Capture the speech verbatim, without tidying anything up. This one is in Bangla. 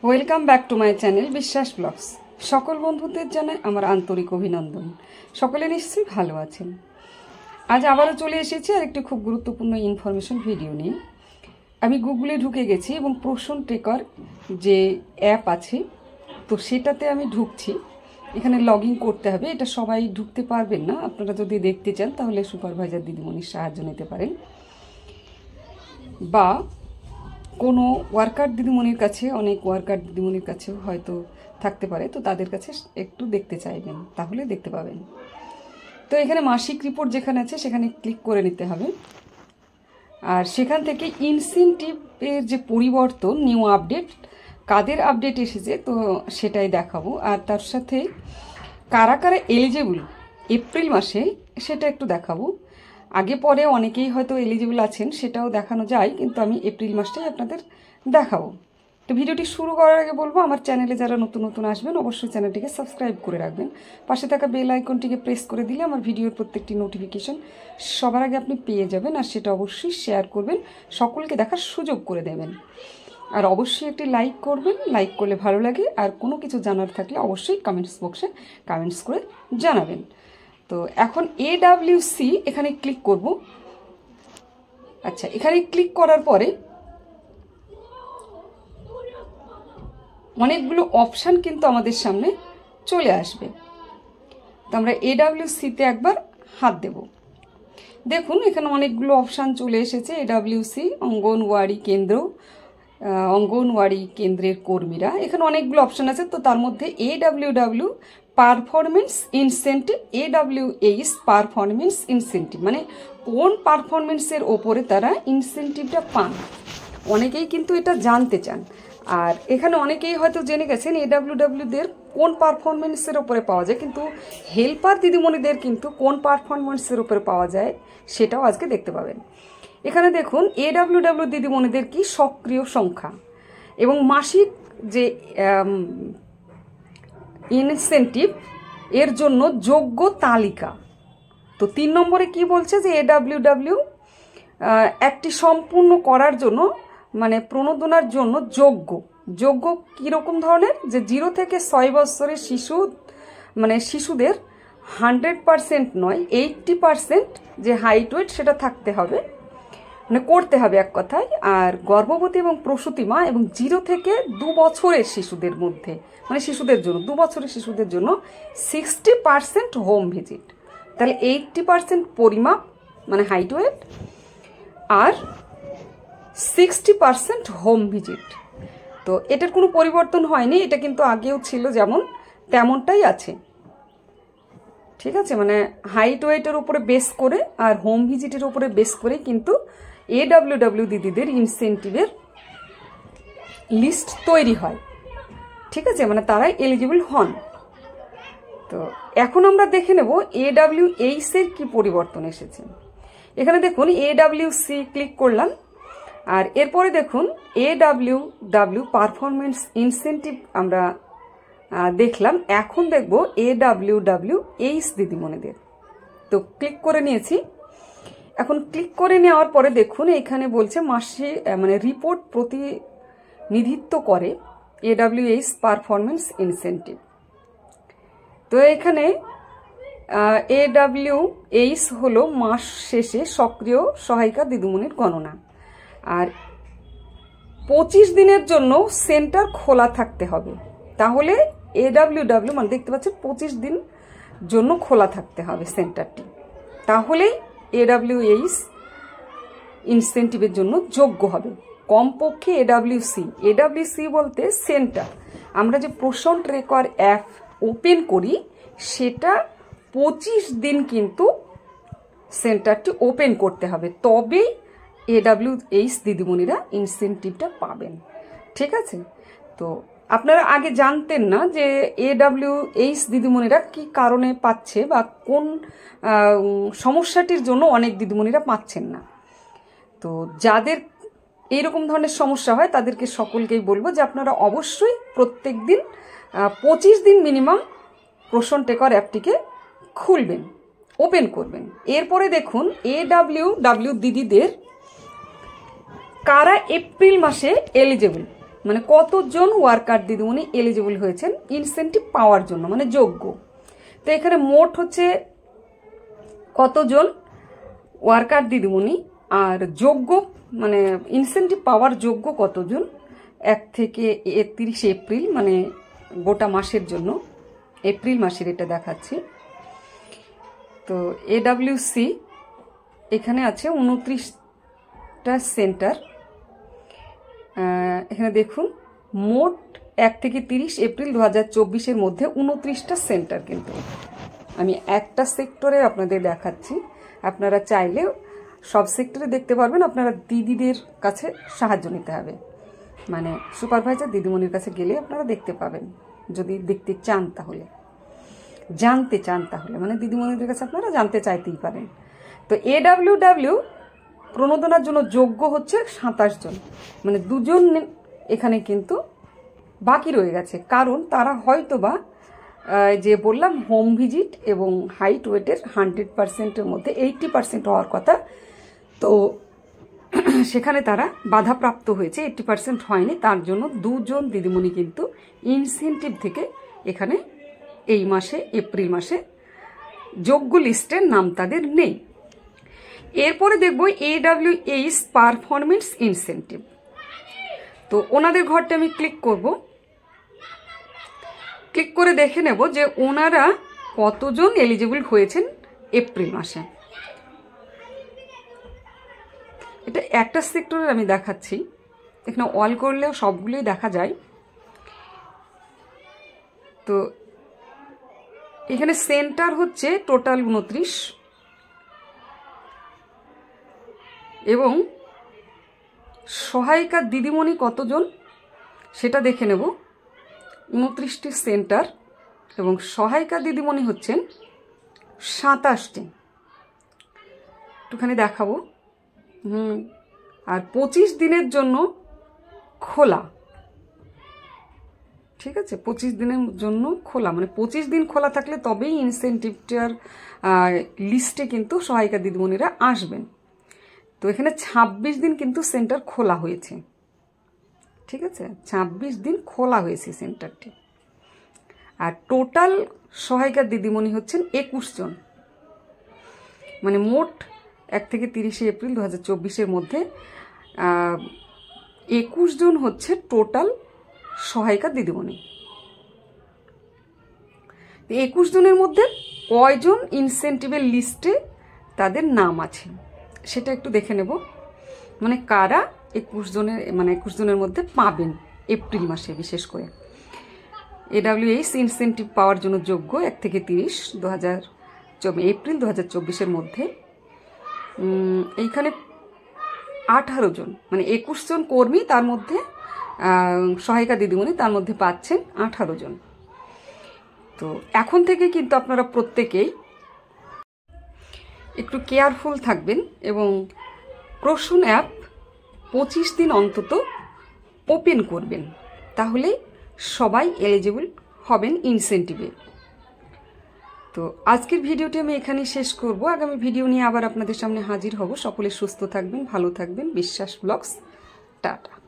Welcome back to my channel Biswas blogs. সকল বন্ধুদের জানাই আমার আন্তরিক অভিনন্দন। সকলে নিশ্চয়ই ভালো আছেন। আজ আবারও চলে এসেছি আর একটি খুব গুরুত্বপূর্ণ ইনফরমেশন ভিডিও নিয়ে। আমি গুগলে ঢুকে গেছি এবং পোষণ ট্রেকার যে অ্যাপ আছে তো সেটাতে আমি ঢুকছি। এখানে লগ ইন করতে হবে, এটা সবাই ঢুকতে পারবেন না। আপনারা যদি দেখতে চান তাহলে সুপারভাইজার দিদিমণির সাহায্য নিতে পারেন, বা কোনো ওয়ার্কার দিদিমণির কাছে, অনেক ওয়ার্কার দিদিমণির কাছেও হয়তো থাকতে পারে, তো তাদের কাছে একটু দেখতে চাইবেন, তাহলে দেখতে পাবেন। তো এখানে মাসিক রিপোর্ট যেখানে আছে সেখানে ক্লিক করে নিতে হবে, আর সেখান থেকে ইনসেনটিভের যে পরিবর্তন, নিউ আপডেট, কাদের আপডেট এসেছে তো সেটাই দেখাবো। আর তার সাথে কারা কারা এলিজেবল এপ্রিল মাসে সেটা একটু দেখাবো। আগে পরে অনেকেই হয়তো এলিজিবল আছেন সেটাও দেখানো যায়, কিন্তু আমি এপ্রিল মাসটাই আপনাদের দেখাবো। তো ভিডিওটি শুরু করার আগে বলবো, আমার চ্যানেলে যারা নতুন নতুন আসবেন অবশ্যই চ্যানেলটিকে সাবস্ক্রাইব করে রাখবেন। পাশে থাকা বেল আইকনটিকে প্রেস করে দিলে আমার ভিডিওর প্রত্যেকটি নোটিফিকেশন সবার আগে আপনি পেয়ে যাবেন, আর সেটা অবশ্যই শেয়ার করবেন, সকলকে দেখার সুযোগ করে দেবেন। আর অবশ্যই একটি লাইক করবেন, লাইক করলে ভালো লাগে। আর কোনো কিছু জানার থাকলে অবশ্যই কমেন্টস বক্সে কমেন্টস করে জানাবেন। তো এখন এডাব্লিউসি এখানে ক্লিক করব। আচ্ছা, এখানে ক্লিক করার পরে অনেকগুলো অপশান কিন্তু আমাদের সামনে চলে আসবে। তো আমরা এডাব্লিউসিতে একবার হাত দেব। দেখুন এখানে অনেকগুলো অপশান চলে এসেছে। এডাব্লিউসি অঙ্গনওয়াড়ি কেন্দ্র, অঙ্গনওয়াড়ি কেন্দ্রের কর্মীরা, এখানে অনেকগুলো অপশান আছে। তো তার মধ্যে AWW performance incentive, AWH performance incentive, মানে কোন পারফরমেন্সের ওপরে তারা ইনসেন্টিভটা পান, অনেকেই কিন্তু এটা জানতে চান। আর এখানে অনেকেই হয়তো জেনে গেছেন এডাব্লিউডাব্লিউদের কোন পারফরমেন্সের ওপরে পাওয়া যায়, কিন্তু হেল্পার দিদিমণিদের কিন্তু কোন পারফরমেন্সের ওপরে পাওয়া যায় সেটাও আজকে দেখতে পাবেন। এখানে দেখুন এডাব্লিউডাব্লিউ দিদিমণিদের কি সক্রিয় সংখ্যা এবং মাসিক যে ইনসেন্টিভ এর জন্য যোগ্য তালিকা। তো তিন নম্বরে কি বলছে যে এডাব্লিউডাব্লিউ একটি সম্পূর্ণ করার জন্য, মানে প্রণোদনার জন্য যোগ্য। যোগ্য কীরকম ধরনের, যে জিরো থেকে ছয় বছরের শিশু, মানে শিশুদের হান্ড্রেড পারসেন্ট নয়, এইটটি পারসেন্ট যে হাইট ওয়েট সেটা থাকতে হবে, মানে করতে হবে এক কথায়। আর গর্ভবতী এবং প্রসূতি মা এবং জিরো থেকে দু বছরের শিশুদের মধ্যে, মানে শিশুদের জন্য, দু বছরের শিশুদের জন্য সিক্সটি পারসেন্ট হোম ভিজিট। তাহলে এইটটি পারসেন্ট পরিমাপ মানে হাইট ওয়েট, আর সিক্সটি পারসেন্ট হোম ভিজিট। তো এটার কোনো পরিবর্তন হয়নি, এটা কিন্তু আগেও ছিল যেমন তেমনটাই আছে। ঠিক আছে, মানে হাইট ওয়েটের উপরে বেস করে আর হোম ভিজিটের উপরে বেস করে কিন্তু এডাব্লিউডাব্লিউ দিদিদের ইনসেন্টিভের লিস্ট তৈরি হয়। ঠিক আছে, মানে তারাই এলিজিবল হন। তো এখন আমরা দেখে নেব এডাব্লিউএইচ এর কি পরিবর্তন এসেছে। এখানে দেখুন এডাব্লিউসি ক্লিক করলাম, আর এরপরে দেখুন এডাব্লিউডাব্লিউ পারফরমেন্স ইনসেন্টিভ আমরা দেখলাম। এখন দেখব এডাব্লিউডাব্লিউএইচ দিদিমণিদের। তো ক্লিক করে নিয়েছি। এখন ক্লিক করে নেওয়ার পরে দেখুন এখানে বলছে মাসে, মানে রিপোর্ট প্রতিনিধিত্ব করে এডাব্লিউএইচ পারফরমেন্স ইনসেন্টিভ। তো এখানে এডাব্লিউএইচ হলো মাস শেষে সক্রিয় সহায়িকা দিদিমণির গণনা, আর পঁচিশ দিনের জন্য সেন্টার খোলা থাকতে হবে। তাহলে এডাব্লিউডাব্লিউ, মানে দেখতে পাচ্ছেন পঁচিশ দিন জন্য খোলা থাকতে হবে সেন্টারটি, তাহলেই এডাব্লিউএইচ ইনসেন্টিভের জন্য যোগ্য হবে। কমপক্ষে এডাব্লিউসি, এডাব্লিউসি বলতে সেন্টার, আমরা যে পোষণ ট্রেকার অ্যাপ ওপেন করি সেটা পঁচিশ দিন কিন্তু সেন্টারটি ওপেন করতে হবে, তবেই এডাব্লিউএইচ দিদিমণিরা ইনসেন্টিভটা পাবেন। ঠিক আছে, তো আপনারা আগে জানতেন না যে এডাব্লিউএইচ দিদিমণিরা কি কারণে পাচ্ছে বা কোন সমস্যাটির জন্য অনেক দিদিমণিরা পাচ্ছেন না। তো যাদের এইরকম ধরনের সমস্যা হয় তাদেরকে সকলকেই বলবো যে আপনারা অবশ্যই প্রত্যেক দিন পঁচিশ দিন মিনিমাম পোষণ ট্রেকার অ্যাপটিকে খুলবেন, ওপেন করবেন। এরপরে দেখুন এডাব্লিউডাব্লিউ দিদিদের কারা এপ্রিল মাসে এলিজেবল, মানে কতজন ওয়ার্কার দিদিমণি এলিজিবল হয়েছেন ইনসেন্টিভ পাওয়ার জন্য, মানে যোগ্য। তো এখানে মোট হচ্ছে কতজন ওয়ার্কার দিদিমণি আর যোগ্য মানে ইনসেন্টিভ পাওয়ার যোগ্য কতজন এক থেকে একত্রিশে এপ্রিল মানে গোটা মাসের জন্য, এপ্রিল মাসের এটা দেখাচ্ছি। তো এডাব্লিউসি এখানে আছে উনত্রিশটা সেন্টার। এখানে দেখুন মোট এক থেকে তিরিশ এপ্রিল দু হাজার চব্বিশের মধ্যে উনত্রিশটা সেন্টার, কিন্তু আমি একটা সেক্টরে আপনাদের দেখাচ্ছি, আপনারা চাইলে সব সেক্টরে দেখতে পারবেন। আপনারা দিদিদের কাছে সাহায্য নিতে হবে, মানে সুপারভাইজার দিদিমণির কাছে গেলে আপনারা দেখতে পাবেন, যদি দেখতে চান তাহলে, জানতে চান তাহলে, মানে দিদিমণিদের কাছে আপনারা জানতে চাইতেই পারেন। তো এডাব্লিউডাব্লিউ প্রণোদনার জন্য যোগ্য হচ্ছে সাতাশ জন, মানে দুজন এখানে কিন্তু বাকি রয়ে গেছে, কারণ তারা হয়তোবা যে বললাম হোম ভিজিট এবং হাইট ওয়েটের হান্ড্রেড পার্সেন্টের মধ্যে এইটটি পার্সেন্ট হওয়ার কথা, তো সেখানে তারা বাধাপ্রাপ্ত হয়েছে, এইটটি পার্সেন্ট হয়নি, তার জন্য দুজন দিদিমণি কিন্তু ইনসেন্টিভ থেকে এখানে এই মাসে এপ্রিল মাসে যোগ্য লিস্টের নাম তাদের নেই। এরপরে দেখব এডাব্লিউএইচ পারফরমেন্স ইনসেন্টিভ। তো ওনাদের ঘরটা আমি ক্লিক করব, ক্লিক করে দেখে নেব যে ওনারা কতজন এলিজিবল হয়েছেন এপ্রিল মাসে। এটা একটা সেক্টরের আমি দেখাচ্ছি, এখানে অল করলেও সবগুলোই দেখা যায়। তো এখানে সেন্টার হচ্ছে টোটাল উনত্রিশ এবং সহায়িকা দিদিমণি কতজন সেটা দেখে নেব। উনত্রিশটি সেন্টার এবং সহায়িকা দিদিমণি হচ্ছেন সাতাশটি, একটুখানি দেখাবো। হুম আর পঁচিশ দিনের জন্য খোলা, ঠিক আছে, পঁচিশ দিনের জন্য খোলা, মানে পঁচিশ দিন খোলা থাকলে তবেই ইনসেন্টিভটার লিস্টে কিন্তু সহায়িকা দিদিমণিরা আসবেন। তো এখানে ছাব্বিশ দিন কিন্তু সেন্টার খোলা হয়েছে, ঠিক আছে, ছাব্বিশ দিন খোলা হয়েছে সেন্টারটি। আর টোটাল সহায়িকা দিদিমণি হচ্ছেন একুশ জন, মানে মোট এক থেকে তিরিশে এপ্রিল দু হাজার চব্বিশের মধ্যে একুশ জন হচ্ছে টোটাল সহায়িকা দিদিমণি। একুশ জনের মধ্যে কয়জন ইনসেন্টিভের লিস্টে তাদের নাম আছে সেটা একটু দেখে নেব, মানে কারা একুশ জনের মানে একুশ জনের মধ্যে পাবেন এপ্রিল মাসে। বিশেষ করে এডাব্লিউএইচ ইনসেন্টিভ পাওয়ার জন্য যোগ্য এক থেকে তিরিশ দু হাজার এপ্রিল দু হাজার চব্বিশের মধ্যে এইখানে আঠারো জন, মানে একুশ জন কর্মী, তার মধ্যে সহায়িকা দিদিমণি তার মধ্যে পাচ্ছেন আঠারো জন। তো এখন থেকে কিন্তু আপনারা প্রত্যেকেই একটু কেয়ারফুল থাকবেন এবং প্রসূন অ্যাপ পঁচিশ দিন অন্তত ওপেন করবেন, তাহলে সবাই এলিজিবল হবেন ইনসেন্টিভে। তো আজকের ভিডিওটি আমি এখানেই শেষ করব, আগামী ভিডিও নিয়ে আবার আপনাদের সামনে হাজির হব। সকলে সুস্থ থাকবেন, ভালো থাকবেন। বিশ্বাস ব্লগস, টাটা।